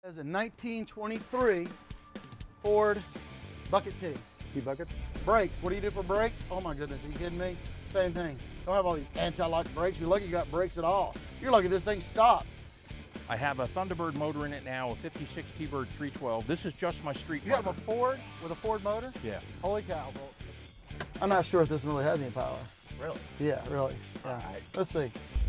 As a 1923 Ford Bucket T. T-bucket? Brakes, what do you do for brakes? Oh my goodness, are you kidding me? Same thing. Don't have all these anti-lock brakes. You're lucky you got brakes at all. You're lucky this thing stops. I have a Thunderbird motor in it now, a 56 T-Bird 312. This is just my street You motor. have a Ford with a Ford motor? Yeah. Holy cow, folks. I'm not sure if this really has any power. Really? Yeah, really. Yeah. All right. Let's see.